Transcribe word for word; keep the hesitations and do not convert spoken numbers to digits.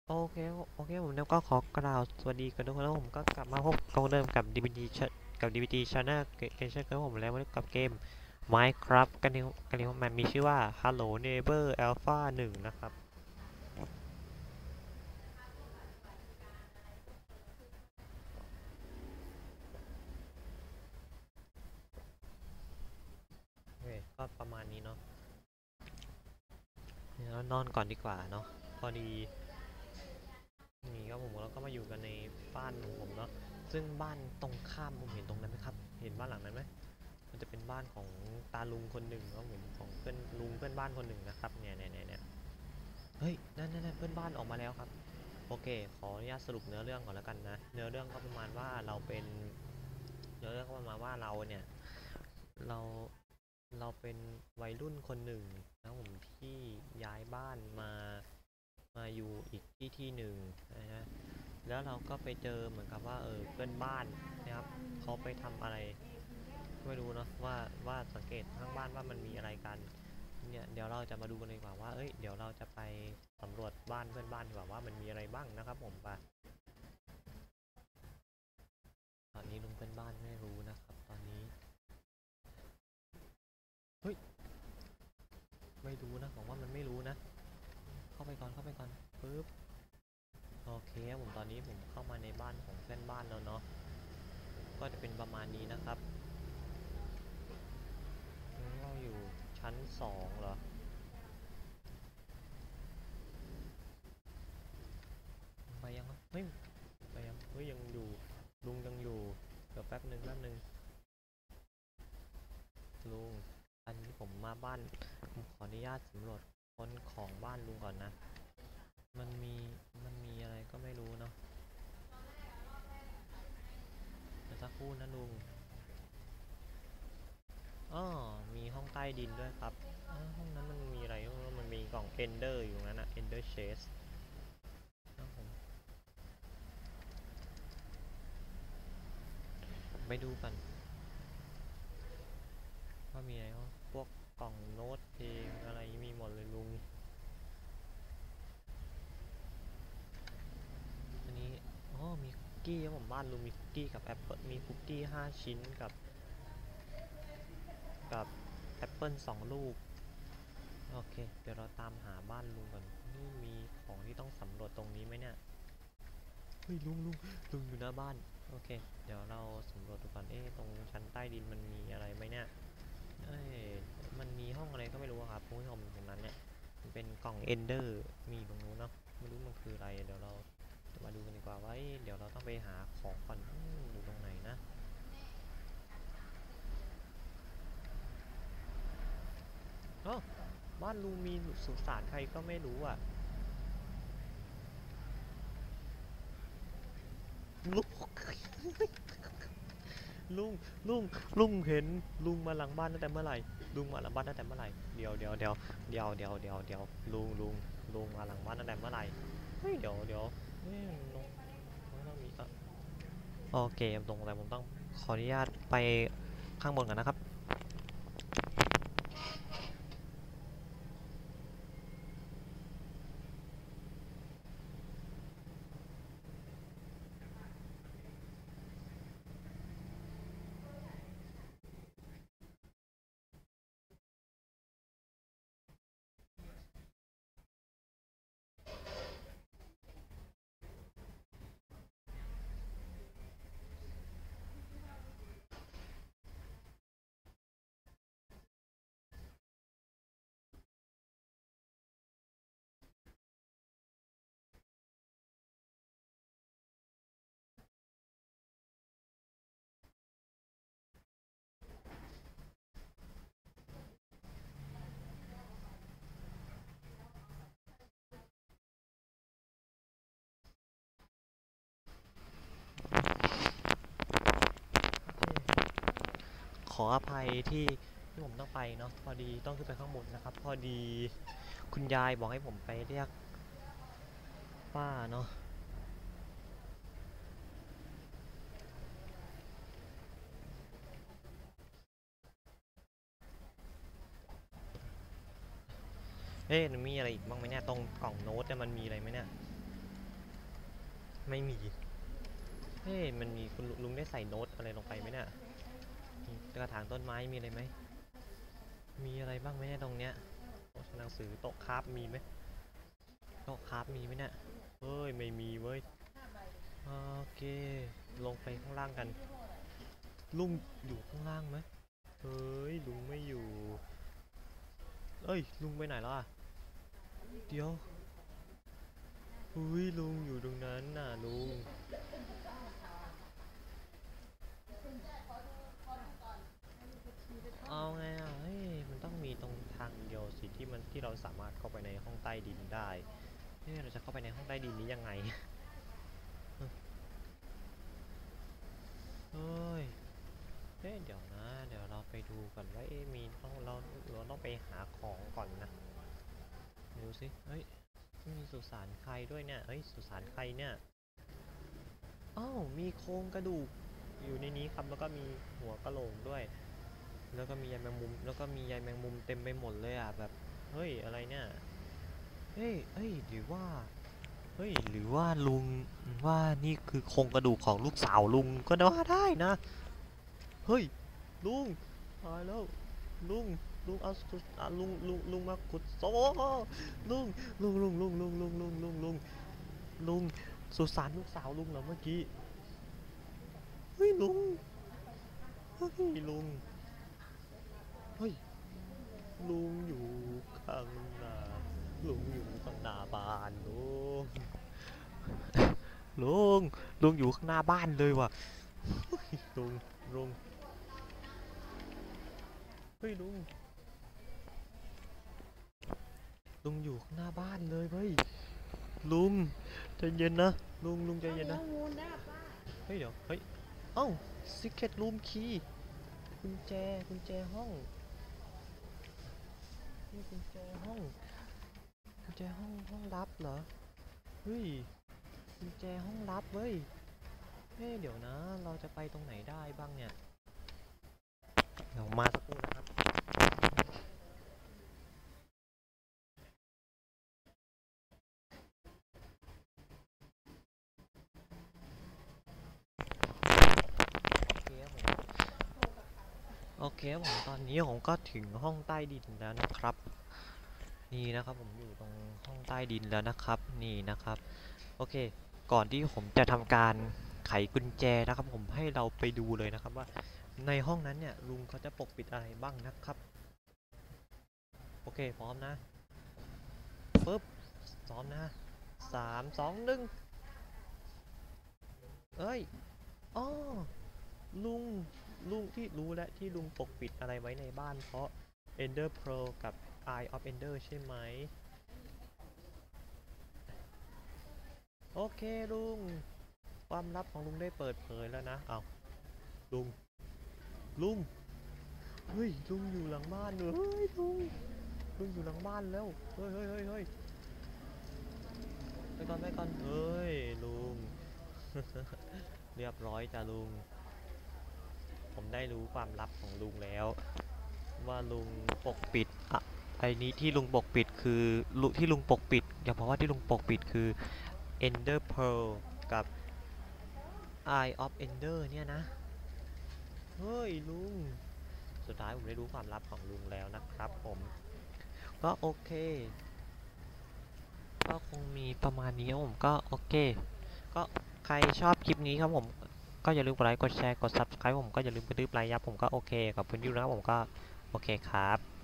โอเคโอเคผมก็ขอกล่าวสวัสดีกันทุกคนแล้วผมก็กลับมาพบกันเดิมกับ ดี วี ดี กับ ดี วี ดี Channel เกมเช่นเคยผมแล้วกับเกม Minecraft กันนี้กันนี้มันมีชื่อว่า Hello Neighbor Alpha หนึ่งนะครับโอเคก็ประมาณนี้เนาะเดี๋ยวนอนก่อนดีกว่าเนาะพอดีนี่ก็ผมแล้วก็มาอยู่กันในบ้านของผมเนาะซึ่งบ้านตรงข้ามผมเห็นตรงนั้นไหมครับเห็นบ้านหลังนั้นไหมมันจะเป็นบ้านของตาลุงคนหนึ่งครับผมของเพื่อนลุงเพื่อนบ้านคนหนึ่งนะครับเนี่ยเนี่ยเนี่ย เฮ้ยนั่นนั่นเพื่อนบ้านออกมาแล้วครับโอเคขออนุญาตสรุปเนื้อเรื่องก่อนแล้วกันนะเนื้อเรื่องก็ประมาณว่าเราเป็นเนื้อเรื่องก็ประมาณว่าเราเนี่ยเราเราเป็นวัยรุ่นคนหนึ่งนะผมที่ย้ายบ้านมามาอยู่อีกที่ที่หนึ่งนะฮะแล้วเราก็ไปเจอเหมือนกับว่าเออเพื่อนบ้านนะครับเขาไปทำอะไรไม่รู้เนาะว่าว่าสังเกตข้างบ้านว่ามันมีอะไรกันเนี่ยเดี๋ยวเราจะมาดูกันดีกว่าว่าเอ้ยเดี๋ยวเราจะไปสำรวจบ้านเพื่อนบ้านดีกว่าว่ามันมีอะไรบ้างนะครับผมไปตอนนี้ลุงเพื่อนบ้านไม่รู้นะครับตอนนี้เฮ้ยไม่รู้นะบอกว่ามันไม่รู้นะเข้าไปก่อนเข้าไปก่อนปึ๊บโอเคผมตอนนี้ผมเข้ามาในบ้านของเพื่อนบ้านแล้วเนาะก็จะเป็นประมาณนี้นะครับเราอยู่ชั้นสองเหรอไปยังเฮ้ยไปยังเฮ้ยยังอยู่ลุงยังอยู่เดี๋ยวแป๊บหนึ่งแป๊บหนึ่งลุงอันนี้ผมมาบ้านผมขออนุญาตสำรวจค้นของบ้านลุงก่อนนะมันมีมันมีอะไรก็ไม่รู้เนาะเดี๋ยวสักครู่นะลุงอ้อมีห้องใต้ดินด้วยครับห้องนั้นมันมีอะไรมันมีกล่องเอนเดอร์อยู่นั้นนะเอนเดอร์เชสไปดูกันว่ามีอะไรพวกกล่องโน้ตเพลงอะไรมีหมดเลยลุงอันนี้อ๋อมีคุกกี้ครับผมบ้านลุงมีคุกกี้กับแอปเปิลมีคุกกี้ห้าชิ้นกับกับแอปเปิลสองลูกโอเคเดี๋ยวเราตามหาบ้านลุงก่อนนี่มีของที่ต้องสำรวจตรงนี้ไหมเนี่ยเฮ้ยลุงลุงลุงอยู่หน้าบ้านโอเคเดี๋ยวเราสำรวจดูก่อนเอ๊ะตรงชั้นใต้ดินมันมีอะไรไหมเนี่ยเอ้ยมันมีห้องอะไรก็ไม่รู้ครับคุณผู้ชมตรงนั้นเนี่ยมันเป็นกล่องเอนเดอร์มีตรงนู้นเนาะไม่รู้มันคืออะไรเดี๋ยวเราจะมาดูกันดีกว่าว่าเดี๋ยวเราต้องไปหาของก่อนอยู่ตรงไหนนะอ๋อบ้านลุงมีสุสานใครก็ไม่รู้อ่ะลุงลุงลุงลุงเห็นลุงมาหลังบ้านตั้งแต่เมื่อไหร่ลุงมาหลังบ้านตั้งแต่เมื่อไหร่เดี๋ยวเดี๋ยวเดี๋ยวเดี๋ยวเดี๋ยวเดี๋ยวเดี๋ยวลุงลุงลุงมาหลังบ้านตั้งแต่เมื่อไหร่เฮ้ยเดี๋ยวเดี๋ยวเฮ้ยลุงต้องมีอ่ะโอเคตรงแต่ผมต้องขออนุญาตไปข้างบนกันนะครับขออภัยที่ที่ผมต้องไปเนาะพอดีต้องขึ้นไปข้างบนนะครับพอดีคุณยายบอกให้ผมไปเรียกป้าเนาะเอ๊ะมีอะไรอีกบ้างไหมเนี่ยตรงกล่องโน้ตเนี่ยมันมีอะไรไหมเนี่ยไม่มีเฮ้ยมันมีคุณลุงได้ใส่โน้ตอะไรลงไปไหมเนี่ยกระถางต้นไม้มีอะไรไหมมีอะไรบ้างไหมเนี่ยตรงเนี้ยโต๊ะหนังสือโต๊ะคราฟมีไหมโต๊ะคราฟมีไหมเนี่ยเฮ้ยไม่มีเว้ยโอเคลงไปข้างล่างกันลุงอยู่ข้างล่างไหมเฮ้ยลุงไม่อยู่เอ้ยลุงไปไหนแล้วอ่ะเดี๋ยวอุ้ยลุงอยู่ตรงนั้นน่ะลุงเอาไงอ่ะเฮ้ยมันต้องมีตรงทางเดียวสิที่มันที่เราสามารถเข้าไปในห้องใต้ดินได้เฮ้ยเราจะเข้าไปในห้องใต้ดินนี้ยังไงเฮ้ยเฮ้ยเดี๋ยวนะเดี๋ยวเราไปดูก่อนว่าเอ๊ะมีต้องเราเราต้องไปหาของก่อนนะดูสิเฮ้ยมีสุสานใครด้วยเนี่ยเฮ้ยสุสานใครเนี่ยอ้าวมีโครงกระดูกอยู่ในนี้ครับแล้วก็มีหัวกะโหลกด้วยแล้วก็มีใยแมงมุมแล้วก็มีใยแมงมุมเต็มไปหมดเลยอ่ะแบบเฮ้ยอะไรเนี่ยเฮ้ยเฮ้ยหรือว่าเฮ้ยหรือว่าลุงว่านี่คือโครงกระดูกของลูกสาวลุงก็ว่าได้นะเฮ้ยลุงตายแล้วลุงลุงเอาสุดอ่ะลุงลุงลุงมาขุดโซ่ลุงลุงลุงลุงลุงลุงลุงลุงลุงลุงสุสานลูกสาวลุงเหรอเมื่อกี้เฮ้ยลุงเฮ้ยลุงเฮ้ยลุงอยู่ข้างหน้าลุงอยู่ข้างหน้าบ้านลุงลุงลุงอยู่ข้างหน้าบ้านเลยว่ะลุงลุงเฮ้ยลุงลุงอยู่ข้างหน้าบ้านเลยเฮ้ยลุงใจเย็นนะลุงลุงใจเย็นนะเฮ้ยเดี๋ยวเฮ้ยเอ้า Secret Room Key กุญแจกุญแจห้องนี่กุญแจห้องกุญแจห้องห้องลับเหรอเฮ้ยกุญแจห้องลับเว้ยเฮ้ยเดี๋ยวนะเราจะไปตรงไหนได้บ้างเนี่ยเดี๋ยวมาสักครู่นะครับโอเคผมตอนนี้ผมก็ถึงห้องใต้ดินแล้วนะครับนี่นะครับผมอยู่ตรงห้องใต้ดินแล้วนะครับนี่นะครับโอเคก่อนที่ผมจะทำการไขกุญแจนะครับผมให้เราไปดูเลยนะครับว่าในห้องนั้นเนี่ยลุงเขาจะปกปิดอะไรบ้างนะครับโอเคพร้อมนะปึ๊บพร้อมนะสามสองหนึ่งเอ้ยอ้อลุงลุงที่รู้และที่ลุงปกปิดอะไรไว้ในบ้านเพราะ Ender Pearl กับ Eye of Ender ใช่ไหมโอเคลุงความลับของลุงได้เปิดเผยแล้วนะเอาลุงลุงเฮ้ยลุงอยู่หลังบ้านเฮ้ยลุงลุงอยู่หลังบ้านแล้วเฮ้ยเฮ้ยเฮ้ยเฮ้ยไปก่อนไปก่อนเฮ้ยลุง เรียบร้อยจ้ะลุงผมได้รู้ความลับของลุงแล้วว่าลุงปกปิดอะไอ้นี้ที่ลุงปกปิดคือลุที่ลุงปกปิดอย่าบอกว่าที่ลุงปกปิดคือ Ender Pearl กับ Eye of Ender เนี่ยนะเฮ้ยลุงสุดท้ายผมได้รู้ความลับของลุงแล้วนะครับผมก็โอเคก็คงมีประมาณนี้ผมก็โอเคก็ใครชอบคลิปนี้ครับผมก็อย่าลืมกดไลค์กดแชร์กด ซับสไครบ์ ผมก็อย่าลืมกระดึ๊บไลค์ยับผมก็โอเคกับพื้นที่นะครับผมก็โอเคครับ